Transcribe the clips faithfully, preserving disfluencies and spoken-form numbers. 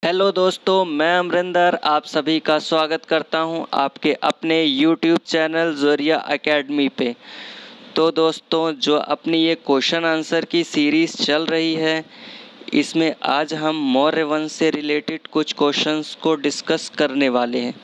Hello दोस्तों, मैं अमरिंदर आप सभी का स्वागत करता हूं आपके अपने यूट्यूब चैनल ज़ोरिया एकेडमी पे। तो दोस्तों, जो अपनी ये क्वेश्चन आंसर की सीरीज़ चल रही है, इसमें आज हम मौर्य वंश से रिलेटेड कुछ क्वेश्चंस को डिस्कस करने वाले हैं।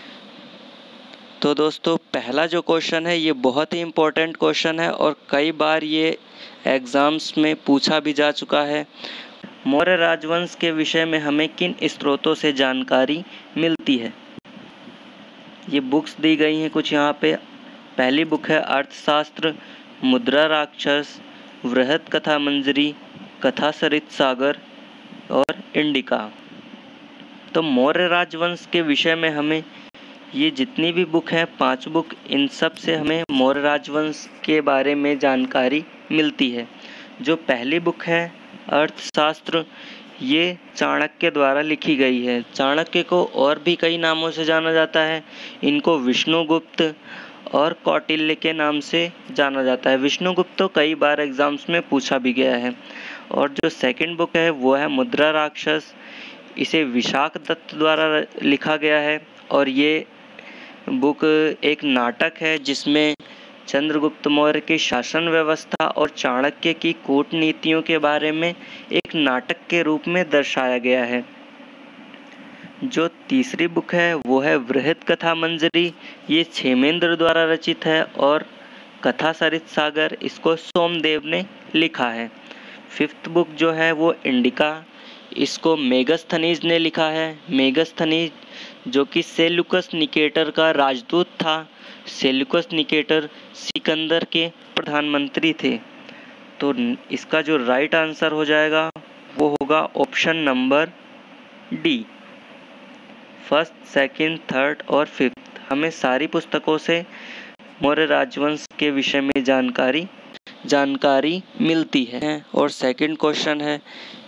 तो दोस्तों, पहला जो क्वेश्चन है ये बहुत ही इम्पोर्टेंट क्वेश्चन है और कई बार ये एग्ज़ाम्स में पूछा भी जा चुका है। मौर्य राजवंश के विषय में हमें किन स्रोतों से जानकारी मिलती है? ये बुक्स दी गई हैं कुछ यहाँ पे। पहली बुक है अर्थशास्त्र, मुद्रा राक्षस, वृहत कथा मंजरी, कथा सरित सागर और इंडिका। तो मौर्य राजवंश के विषय में हमें ये जितनी भी बुक हैं, पांच बुक, इन सब से हमें मौर्य राजवंश के बारे में जानकारी मिलती है। जो पहली बुक है अर्थशास्त्र, ये चाणक्य द्वारा लिखी गई है। चाणक्य को और भी कई नामों से जाना जाता है। इनको विष्णुगुप्त और कौटिल्य के नाम से जाना जाता है। विष्णुगुप्त तो कई बार एग्जाम्स में पूछा भी गया है। और जो सेकंड बुक है वो है मुद्रा राक्षस। इसे विशाख दत्त द्वारा लिखा गया है और ये बुक एक नाटक है जिसमें चंद्रगुप्त मौर्य की शासन व्यवस्था और चाणक्य की कूटनीतियों के बारे में एक नाटक के रूप में दर्शाया गया है। जो तीसरी बुक है वो है वृहत कथा मंजरी। ये क्षेमेंद्र द्वारा रचित है और कथा सरित सागर, इसको सोमदेव ने लिखा है। फिफ्थ बुक जो है वो इंडिका, इसको मेगस्थनीज ने लिखा है। मेगस्थनीज जो कि सेल्यूकस निकेटर का राजदूत था। सेल्यूकस निकेटर सिकंदर के प्रधानमंत्री थे। तो इसका जो राइट आंसर हो जाएगा वो होगा option number D. First, second, third और फिफ्थ हमें सारी पुस्तकों से मौर्य राजवंश के विषय में जानकारी जानकारी मिलती है। और सेकंड क्वेश्चन है,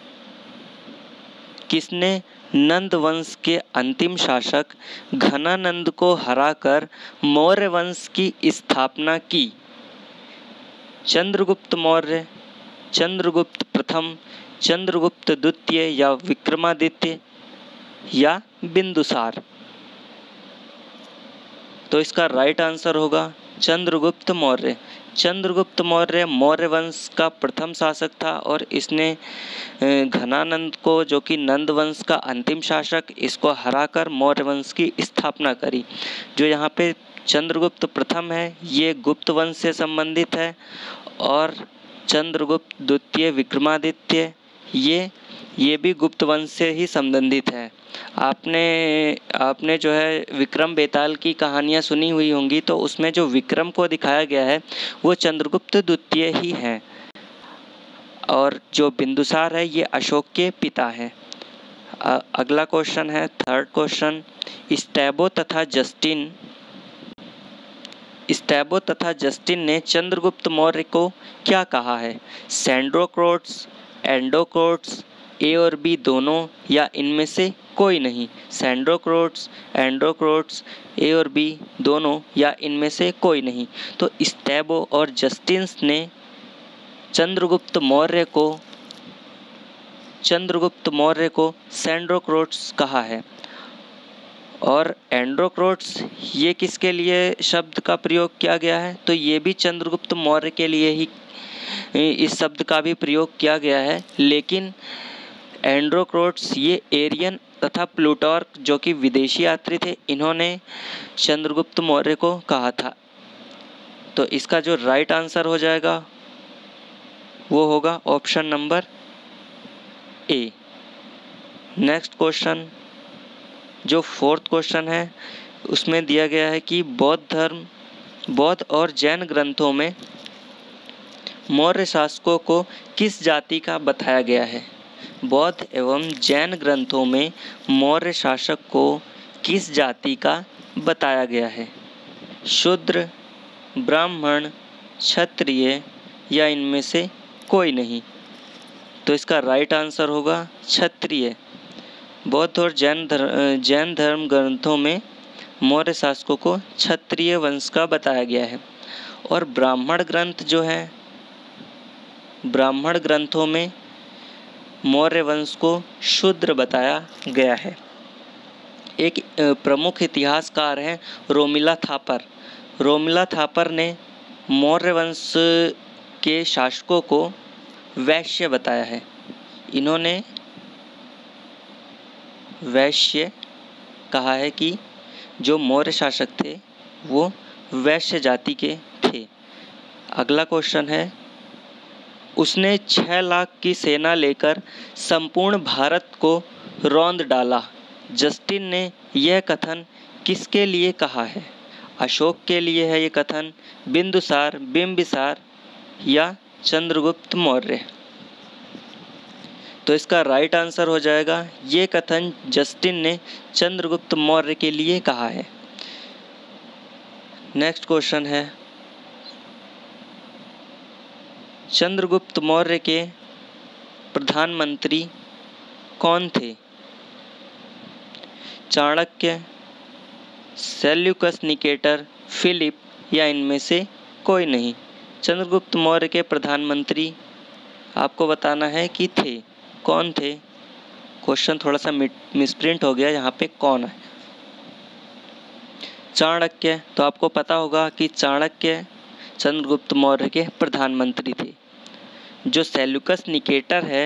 किसने नंद वंश के अंतिम शासक घनानंद को हराकर मौर्य वंश की स्थापना की? चंद्रगुप्त मौर्य, चंद्रगुप्त प्रथम, चंद्रगुप्त द्वितीय या विक्रमादित्य या बिंदुसार? तो इसका राइट आंसर होगा चंद्रगुप्त मौर्य। चंद्रगुप्त मौर्य मौर्य वंश का प्रथम शासक था और इसने घनानंद को, जो कि नंद वंश का अंतिम शासक, इसको हराकर मौर्य वंश की स्थापना करी। जो यहाँ पे चंद्रगुप्त प्रथम है ये गुप्त वंश से संबंधित है और चंद्रगुप्त द्वितीय विक्रमादित्य ये ये भी गुप्त वंश से ही संबंधित है। आपने आपने जो है विक्रम बेताल की कहानियाँ सुनी हुई होंगी, तो उसमें जो विक्रम को दिखाया गया है वो चंद्रगुप्त द्वितीय ही है। और जो बिंदुसार है ये अशोक के पिता हैं। अगला क्वेश्चन है थर्ड क्वेश्चन, स्ट्रैबो तथा जस्टिन स्ट्रैबो तथा जस्टिन ने चंद्रगुप्त मौर्य को क्या कहा है? सैंड्रोक्रोट्स, एंडोक्रोट्स, ए और बी दोनों या इनमें से कोई नहीं? सैंड्रोक्रोट्स, एंडोक्रोट्स, ए और बी दोनों या इनमें से कोई नहीं? तो स्ट्रैबो और जस्टिन्स ने चंद्रगुप्त मौर्य को चंद्रगुप्त मौर्य को सैंड्रोक्रोट्स कहा है। और एंड्रोक्रोट्स ये किसके लिए शब्द का प्रयोग किया गया है? तो ये भी चंद्रगुप्त मौर्य के लिए ही इस शब्द का भी प्रयोग किया गया है। लेकिन एंड्रोक्रोट्स ये एरियन तथा प्लूटार्क, जो कि विदेशी यात्री थे, इन्होंने चंद्रगुप्त मौर्य को कहा था। तो इसका जो राइट आंसर हो जाएगा वो होगा option number A. Next question, जो फोर्थ क्वेश्चन है उसमें दिया गया है कि बौद्ध धर्म बौद्ध और जैन ग्रंथों में मौर्य शासकों को किस जाति का बताया गया है? बौद्ध एवं जैन ग्रंथों में मौर्य शासक को किस जाति का बताया गया है? शूद्र, ब्राह्मण, क्षत्रिय या इनमें से कोई नहीं? तो इसका राइट आंसर होगा क्षत्रिय। बौद्ध और जैन धर्म जैन धर्म ग्रंथों में मौर्य शासकों को क्षत्रिय वंश का बताया गया है। और ब्राह्मण ग्रंथ जो है, ब्राह्मण ग्रंथों में मौर्य वंश को शूद्र बताया गया है? एक प्रमुख इतिहासकार हैं रोमिला थापर। रोमिला थापर ने मौर्य वंश के शासकों को वैश्य बताया है। इन्होंने वैश्य कहा है कि जो मौर्य शासक थे वो वैश्य जाति के थे। अगला क्वेश्चन है, उसने छह लाख की सेना लेकर संपूर्ण भारत को रौंद डाला। जस्टिन ने यह कथन किसके लिए कहा है? अशोक के लिए है ये कथन, बिंदुसार, बिंबिसार या चंद्रगुप्त मौर्य? तो इसका राइट आंसर हो जाएगा, ये कथन जस्टिन ने चंद्रगुप्त मौर्य के लिए कहा है। नेक्स्ट क्वेश्चन है, चंद्रगुप्त मौर्य के प्रधानमंत्री कौन थे? चाणक्य, सेल्यूकस निकेटर, फिलिप या इनमें से कोई नहीं? चंद्रगुप्त मौर्य के प्रधानमंत्री आपको बताना है कि थे, कौन थे? क्वेश्चन थोड़ा सा मिसप्रिंट हो गया, यहाँ पे कौन है? चाणक्य। तो आपको पता होगा कि चाणक्य चंद्रगुप्त मौर्य के प्रधानमंत्री थे। जो सेल्यूकस निकेटर है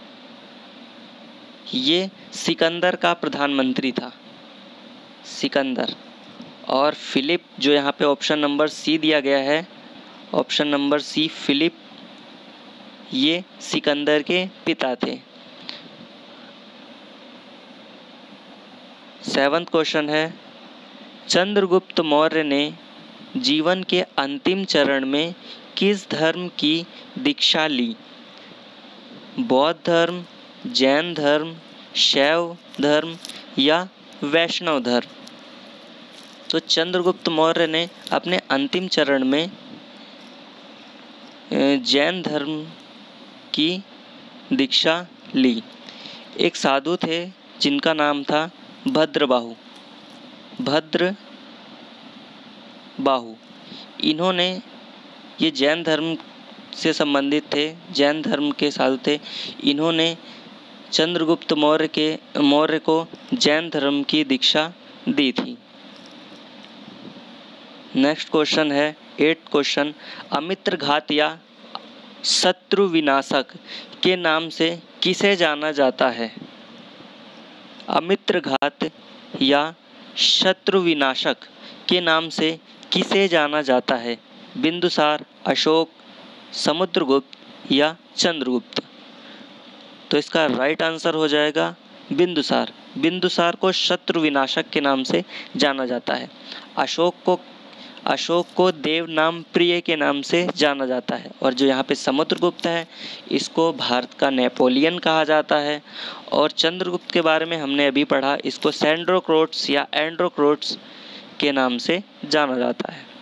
ये सिकंदर का प्रधानमंत्री था, सिकंदर। और फिलिप जो यहाँ पे ऑप्शन नंबर सी दिया गया है, ऑप्शन नंबर सी फिलिप, ये सिकंदर के पिता थे। सेवंथ क्वेश्चन है, चंद्रगुप्त मौर्य ने जीवन के अंतिम चरण में किस धर्म की दीक्षा ली? बौद्ध धर्म, जैन धर्म, शैव धर्म या वैष्णव धर्म? तो चंद्रगुप्त मौर्य ने अपने अंतिम चरण में जैन धर्म की दीक्षा ली। एक साधु थे जिनका नाम था भद्रबाहु, भद्र बाहु। इन्होंने, ये जैन धर्म से संबंधित थे, जैन धर्म के साधु थे। इन्होंने चंद्रगुप्त मौर्य के मौर्य को जैन धर्म की दीक्षा दी थी। नेक्स्ट क्वेश्चन है, एट क्वेश्चन, अमित्रघात या शत्रु विनाशक के नाम से किसे जाना जाता है? अमित्रघात या शत्रु विनाशक के नाम से किसे जाना जाता है? बिंदुसार, अशोक, समुद्रगुप्त या चंद्रगुप्त? तो इसका राइट आंसर हो जाएगा बिंदुसार। बिंदुसार को शत्रु विनाशक के नाम से जाना जाता है। अशोक को अशोक को देव नाम प्रिय के नाम से जाना जाता है। और जो यहाँ पे समुद्रगुप्त है इसको भारत का नेपोलियन कहा जाता है। और चंद्रगुप्त के बारे में हमने अभी पढ़ा, इसको सैंड्रोक्रोट्स या एंड्रोक्रोट्स के नाम से जाना जाता है।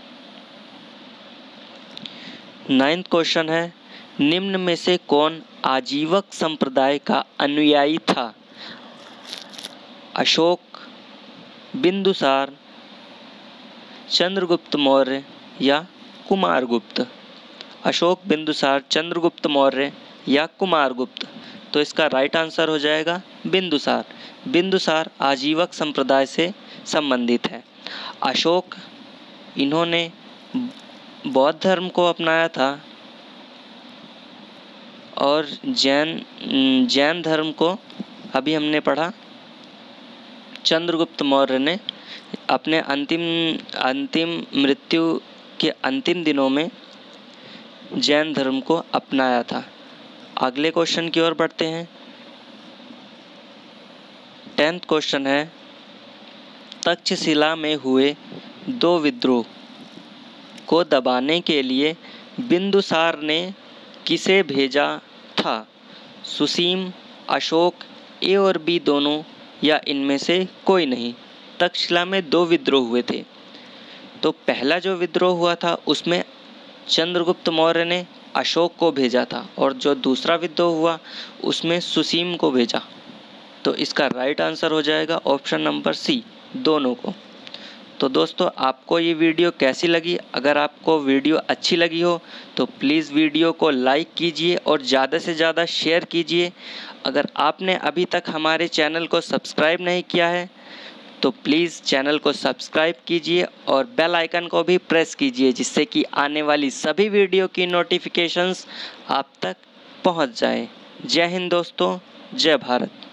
नाइन्थ क्वेश्चन है, निम्न में से कौन आजीवक संप्रदाय का अनुयायी था? अशोक, बिंदुसार, चंद्रगुप्त मौर्य या कुमारगुप्त? अशोक, बिंदुसार, चंद्रगुप्त मौर्य या कुमारगुप्त? तो इसका राइट आंसर हो जाएगा बिंदुसार। बिंदुसार आजीवक संप्रदाय से संबंधित है। अशोक, इन्होंने बौद्ध धर्म को अपनाया था और जैन जैन धर्म को अभी हमने पढ़ा। चंद्रगुप्त मौर्य ने अपने अंतिम अंतिम मृत्यु के अंतिम दिनों में जैन धर्म को अपनाया था। अगले क्वेश्चन की ओर बढ़ते हैं। टेंथ क्वेश्चन है, तक्षशिला में हुए दो विद्रोह को दबाने के लिए बिंदुसार ने किसे भेजा था? सुसीम, अशोक, ए और बी दोनों या इनमें से कोई नहीं? तक्षशिला में दो विद्रोह हुए थे। तो पहला जो विद्रोह हुआ था उसमें चंद्रगुप्त मौर्य ने अशोक को भेजा था और जो दूसरा विद्रोह हुआ उसमें सुसीम को भेजा। तो इसका राइट आंसर हो जाएगा ऑप्शन नंबर सी, दोनों को। तो दोस्तों आपको ये वीडियो कैसी लगी? अगर आपको वीडियो अच्छी लगी हो तो प्लीज़ वीडियो को लाइक कीजिए और ज़्यादा से ज़्यादा शेयर कीजिए। अगर आपने अभी तक हमारे चैनल को सब्सक्राइब नहीं किया है तो प्लीज़ चैनल को सब्सक्राइब कीजिए और बेल आइकन को भी प्रेस कीजिए, जिससे कि आने वाली सभी वीडियो की नोटिफिकेशंस आप तक पहुंच जाए। जय हिंद दोस्तों, जय भारत।